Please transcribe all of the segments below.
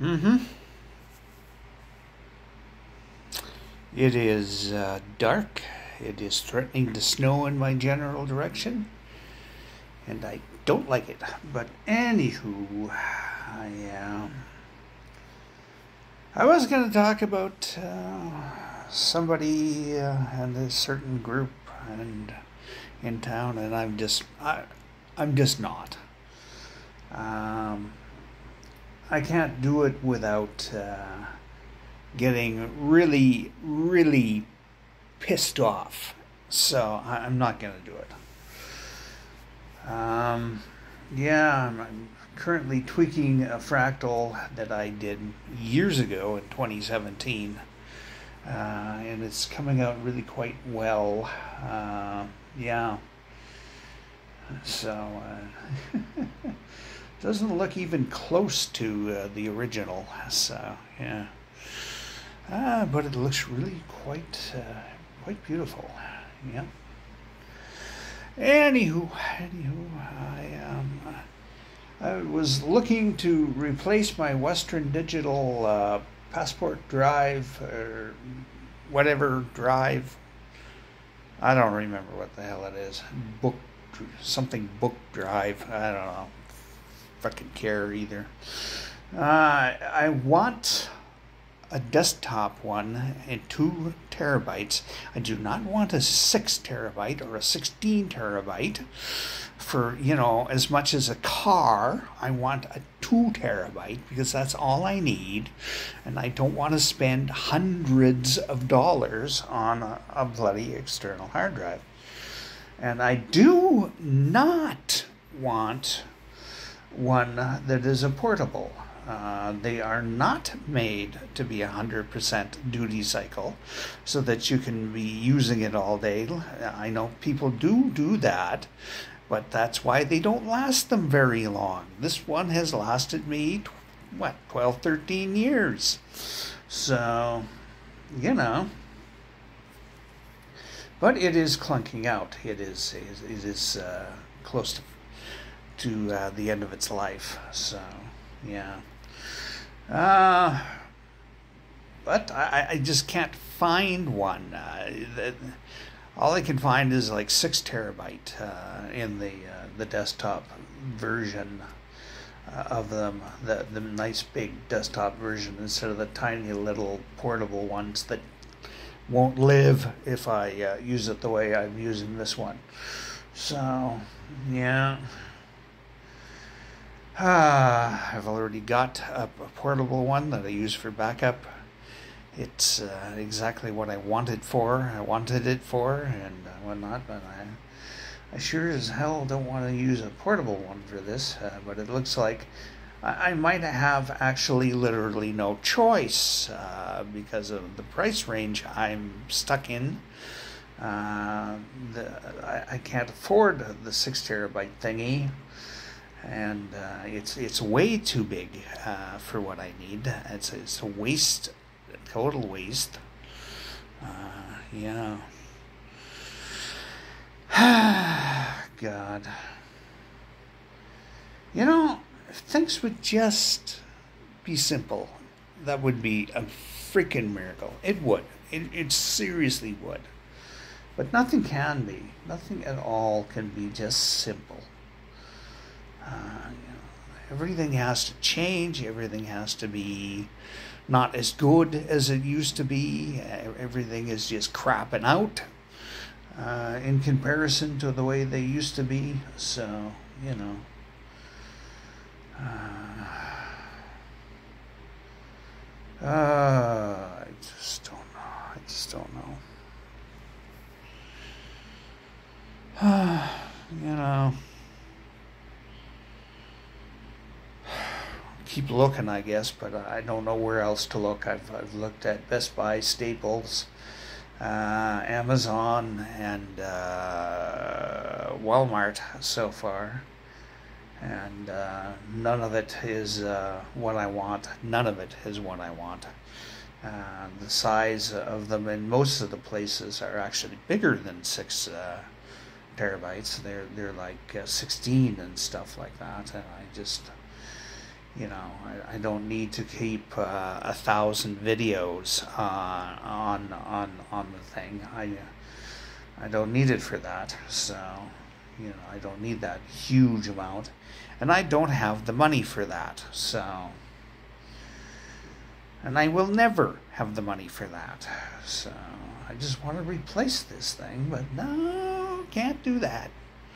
Mm-hmm. It is dark. It is threatening to snow in my general direction, and I don't like it. But anywho, I was going to talk about somebody and a certain group and in town, and I'm just not. Um, I can't do it without getting really, really pissed off. So I'm not going to do it. Yeah, I'm currently tweaking a fractal that I did years ago in 2017. And it's coming out really quite well. Yeah. So, doesn't look even close to the original. So, yeah. But it looks really quite beautiful. Yeah. Anywho, I was looking to replace my Western Digital Passport Drive or whatever drive. I don't remember what the hell it is. Book drive. I don't know. Fucking care either. I want a desktop one in 2 terabytes. I do not want a 6 terabyte or a 16 terabyte for, as much as a car. I want a 2 terabyte because that's all I need. And I don't want to spend hundreds of dollars on a bloody external hard drive. And I do not want one that is a portable. They are not made to be 100% duty cycle so that you can be using it all day. I know people do that, but that's why they don't last them very long. This one has lasted me, 12, 13 years. So, But it is clunking out. It is close to the end of its life. So, yeah. But I just can't find one. All I can find is like 6 terabyte in the desktop version of them. The nice big desktop version instead of the tiny little portable ones that won't live if I use it the way I'm using this one. So, yeah. I've already got a portable one that I use for backup. It's exactly what I wanted it for, and whatnot, but I sure as hell don't want to use a portable one for this, but it looks like I might have actually literally no choice because of the price range I'm stuck in. I can't afford the 6 terabyte thingy. And it's way too big for what I need. It's a waste, a total waste. Yeah. God. If things would just be simple, that would be a freaking miracle. It would. It seriously would. But nothing can be. Nothing at all can be just simple. Everything has to change. Everything has to be not as good as it used to be. Everything is just crapping out in comparison to the way they used to be. So, I just don't know. I just don't know. Keep looking, I guess, but I don't know where else to look. I've looked at Best Buy, Staples, Amazon, and Walmart so far, and none of it is what I want. None of it is what I want. The size of them in most of the places are actually bigger than 6 terabytes. They're like 16 and stuff like that, and I just You know, I don't need to keep 1,000 videos on the thing. I don't need it for that. So, you know, I don't need that huge amount, and I don't have the money for that. So, and I will never have the money for that. So, I just want to replace this thing, but no, can't do that.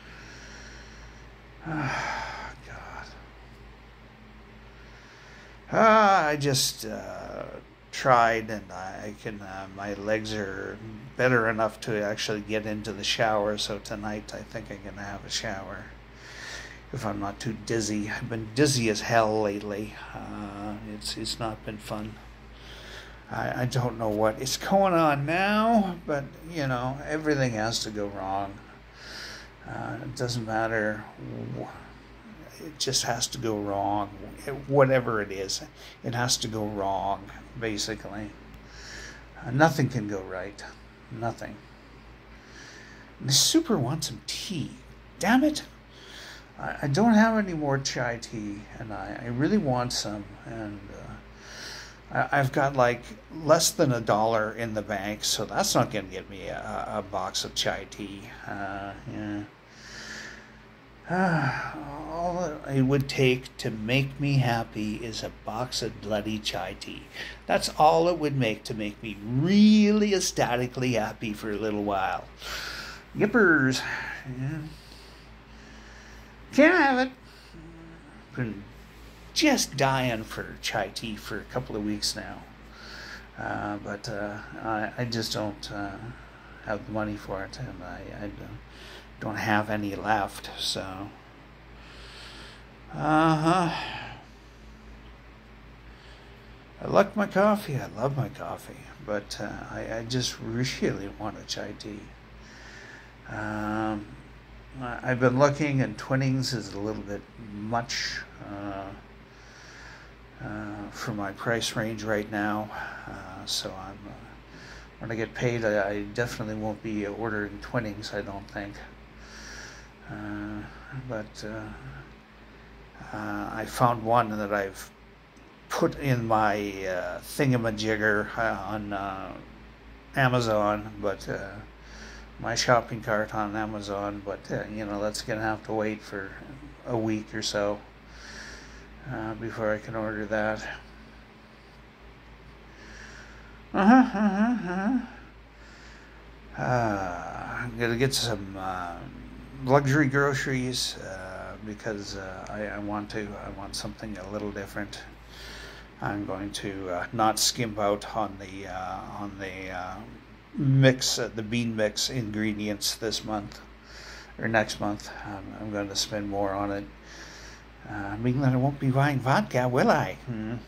I just tried, and I can. My legs are better enough to actually get into the shower. So tonight, I think I'm gonna have a shower if I'm not too dizzy. I've been dizzy as hell lately. It's not been fun. I don't know what is going on now, but you know, everything has to go wrong. It doesn't matter. It just has to go wrong. Whatever it is, it has to go wrong, basically. Nothing can go right. Nothing. And I super want some tea. Damn it. I don't have any more chai tea, and I really want some. And I've got like less than $1 in the bank, so that's not going to get me a box of chai tea. Yeah. All it would take to make me happy is a box of bloody chai tea. That's all it would make to make me really ecstatically happy for a little while. Yippers. Yeah. Can't have it. Been just dying for chai tea for a couple of weeks now. But I just don't have the money for it, and I don't have any left, so I like my coffee. I love my coffee, but I just really want a chai tea. I've been looking, and Twinings is a little bit much for my price range right now, so when I get paid, I definitely won't be ordering Twinings, I don't think. But I found one that I've put in my thingamajigger on Amazon, but my shopping cart on Amazon, but you know, that's gonna have to wait for a week or so before I can order that. I'm gonna get some luxury groceries because I want something a little different. I'm going to not skimp out on the mix, the bean mix ingredients this month or next month. I'm going to spend more on it. Meaning that I won't be buying vodka, will I?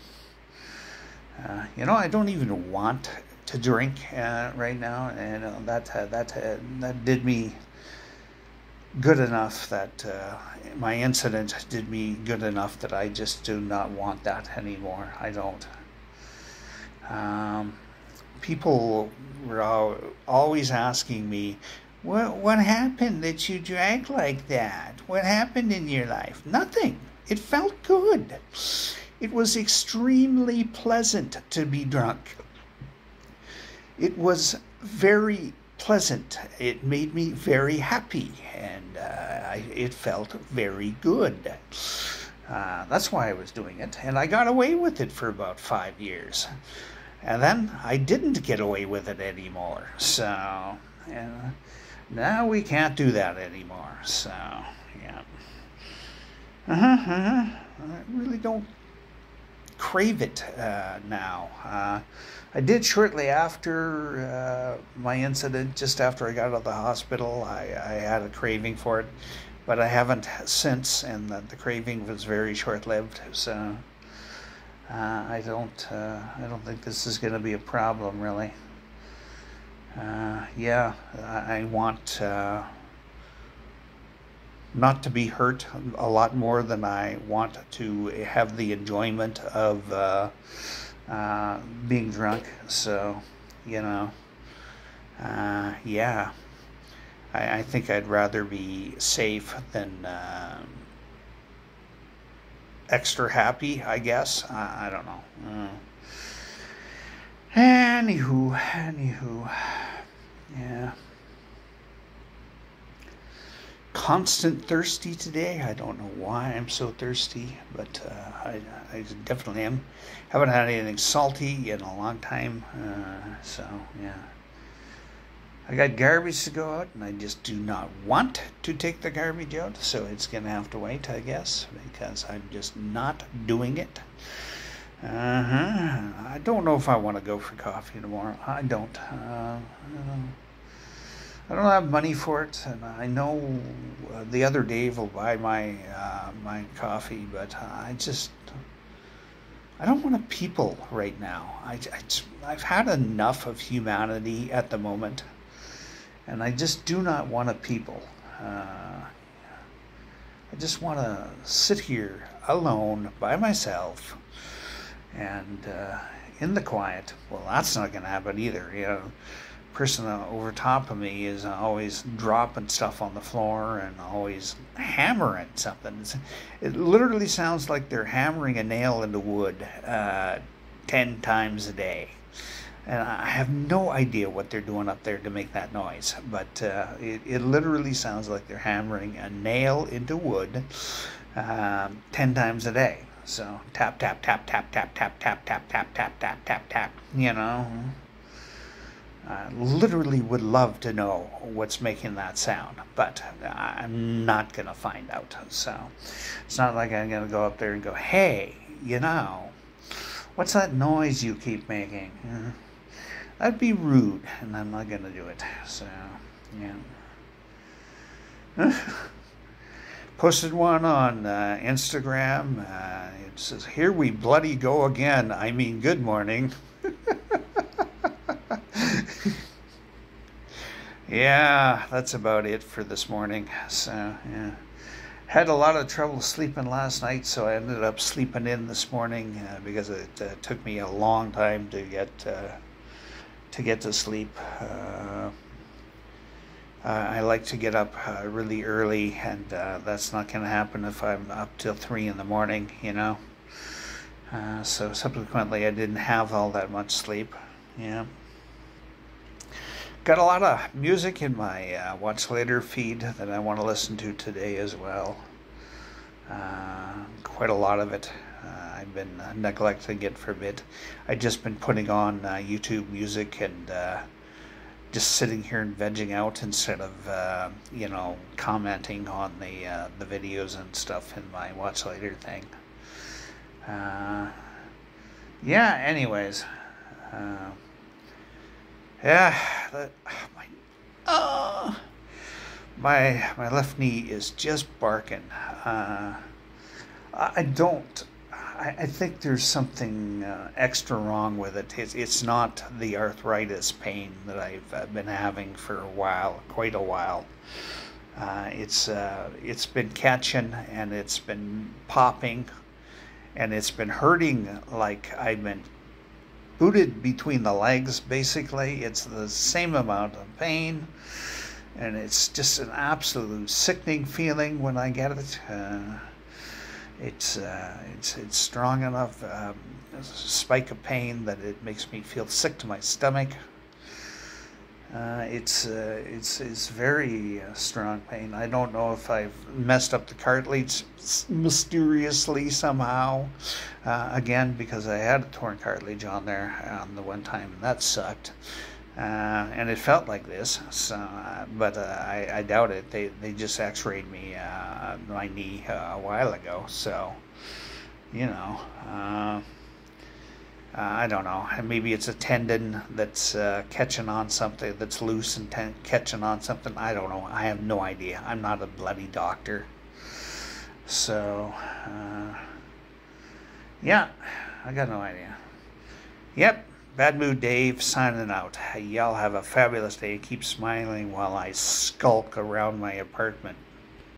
You know, I don't even want to drink right now, and that did me good enough. That my incident did me good enough that I just do not want that anymore. I don't. People were always asking me, what happened that you drank like that? What happened in your life? Nothing. It felt good. It was extremely pleasant to be drunk. It was very pleasant. It made me very happy, and it felt very good. That's why I was doing it, and I got away with it for about 5 years. And then I didn't get away with it anymore. So, now we can't do that anymore. So, yeah. I really don't crave it now. I did shortly after my incident, just after I got out of the hospital. I had a craving for it, but I haven't since, and the craving was very short-lived. So I don't think this is going to be a problem, really. Yeah, I want not to be hurt a lot more than I want to have the enjoyment of being drunk. So, you know, yeah, I think I'd rather be safe than extra happy, I guess. I don't know. Anywho, yeah. Constant thirsty today. I don't know why I'm so thirsty, but I definitely am. Haven't had anything salty in a long time, so yeah. I got garbage to go out, and I just do not want to take the garbage out, so it's going to have to wait, I guess, because I'm just not doing it. I don't know if I want to go for coffee tomorrow. I don't. I don't have money for it, and I know the other Dave will buy my my coffee, but I don't want to people right now. I've had enough of humanity at the moment. And I just do not want to people. I just want to sit here alone by myself and in the quiet. Well, that's not going to happen either. You know, person over top of me is always dropping stuff on the floor and always hammering something. It literally sounds like they're hammering a nail into wood 10 times a day. And I have no idea what they're doing up there to make that noise, but it literally sounds like they're hammering a nail into wood 10 times a day. So tap, tap, tap, tap, tap, tap, tap, tap, tap, tap, tap, tap, tap, you know. I literally would love to know what's making that sound, but I'm not going to find out. So it's not like I'm going to go up there and go, hey, you know, what's that noise you keep making? That'd be rude, and I'm not going to do it. So, yeah. Posted one on Instagram. It says, here we bloody go again. I mean, good morning. Yeah, that's about it for this morning. So, yeah. Had a lot of trouble sleeping last night, so I ended up sleeping in this morning because it took me a long time to get to sleep. I like to get up really early, and that's not going to happen if I'm up till 3 in the morning, you know. So subsequently, I didn't have all that much sleep. Yeah. Got a lot of music in my Watch Later feed that I want to listen to today as well. Quite a lot of it. I've been neglecting it for a bit. I've just been putting on YouTube music and just sitting here and vegging out instead of, you know, commenting on the videos and stuff in my Watch Later thing. Yeah, anyways. Yeah, my left knee is just barking. I think there's something extra wrong with it. It's not the arthritis pain that I've been having for a while, quite a while. It's been catching, and it's been popping, and it's been hurting like I've been booted between the legs, basically. It's the same amount of pain, and it's just an absolute sickening feeling when I get it. It's strong enough, spike of pain that it makes me feel sick to my stomach. It's very strong pain. I don't know if I've messed up the cartilage mysteriously somehow, again, because I had a torn cartilage on there on the one time, and that sucked. And it felt like this, so, but I doubt it. They just x-rayed me my knee a while ago, so, you know, I don't know. Maybe it's a tendon that's catching on something, that's loose and catching on something. I don't know. I have no idea. I'm not a bloody doctor. So, yeah, I got no idea. Yep. Bad Mood Dave signing out. Y'all have a fabulous day. Keep smiling while I skulk around my apartment.